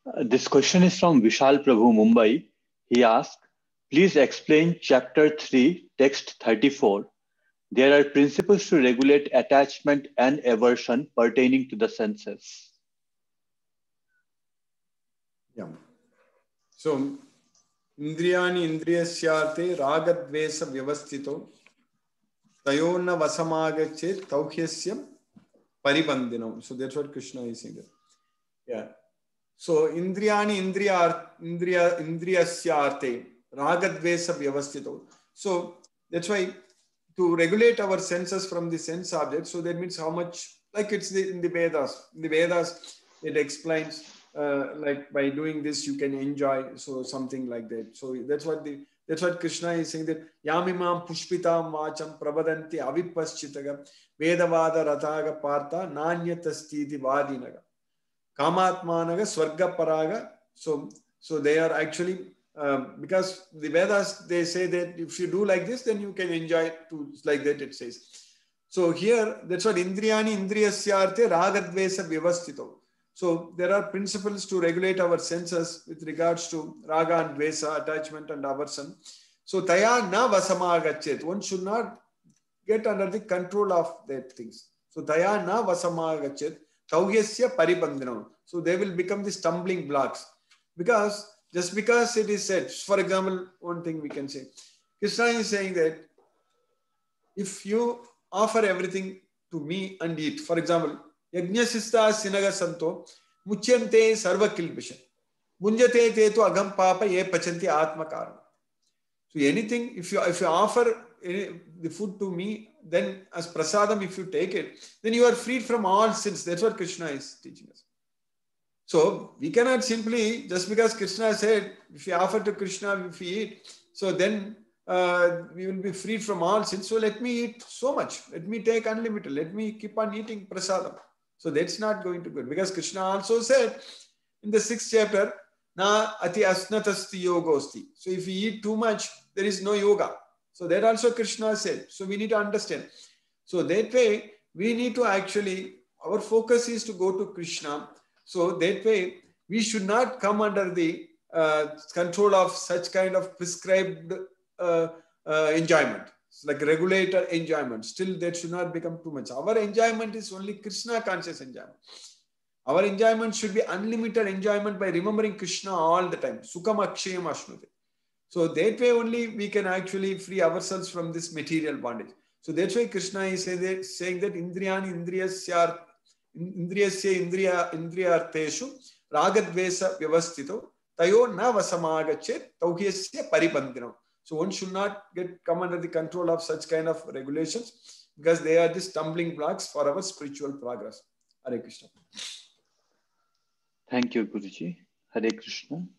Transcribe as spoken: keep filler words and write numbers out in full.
Uh, this question is from Vishal Prabhu, Mumbai. He asked, please explain chapter three, text thirty-four. There are principles to regulate attachment and aversion pertaining to the senses. Yeah. So, Indriyani Indriyasyarte Ragadvesa Vyavastito Tayona Vasamagachet Tauhyasya Paribandinam. So that's what Krishna is saying there. Yeah. So Indriyani Indriya Indriya Indriyasyarte Ragadvesa Vyavastito. So that's why to regulate our senses from the sense object, so that means how much, like it's the, in the Vedas. In the Vedas, it explains uh, like by doing this you can enjoy, so something like that. So that's what the that's what Krishna is saying, that Yamimam Pushpitam Vacham Pravadanti Avipaschitaga Vedavada Rataga Partha Nanyatastiti Vadinaga Kamatmanaga Swarga Paraga. So so they are actually um, because the Vedas, they say that if you do like this, then you can enjoy it to like that, it says. So here, that's what Indriyani Indriyasyarte Ragadvesa Vyavastito. So there are principles to regulate our senses with regards to Raga and Dvesa, attachment and aversion. So Taya na vasamagachet. One should not get under the control of that things. So Taya na vasamagachet. Tauhyasya paribandhanam. So they will become the stumbling blocks. Because just because it is said, for example, one thing we can say, Krishna is saying that if you offer everything to me and eat, for example, Yajnasista Sinaga Santo, Muchyante Sarva Kilbishan, Munjate Te to Agam Papa Ye Pachanti Atma Karma. So anything, if you if you offer any, the food to me, then as prasadam, if you take it, then you are freed from all sins. That's what Krishna is teaching us. So we cannot simply, just because Krishna said, if you offer to Krishna, if we eat, so then uh, we will be freed from all sins. So let me eat so much. Let me take unlimited. Let me keep on eating prasadam. So that's not going to be good. Because Krishna also said in the sixth chapter, Na ati asnatasti yogosti. So if we eat too much, there is no yoga. So that also Krishna said. So we need to understand. So that way, we need to actually, our focus is to go to Krishna. So that way, we should not come under the uh, control of such kind of prescribed uh, uh, enjoyment. It's like regulator enjoyment. Still, that should not become too much. Our enjoyment is only Krishna conscious enjoyment. Our enjoyment should be unlimited enjoyment by remembering Krishna all the time. Sukham akshayam ashnute. So that way only we can actually free ourselves from this material bondage. So that's why Krishna is saying that Indriyani Indriyasyar Indriyasya Indriya Indriyarteshu Ragadvesa Vyavastito Tayo na vasamagachet Tauhyasya paribandhanam. So one should not get come under the control of such kind of regulations, because they are the stumbling blocks for our spiritual progress. Hare Krishna. Thank you, Guruji. Hare Krishna.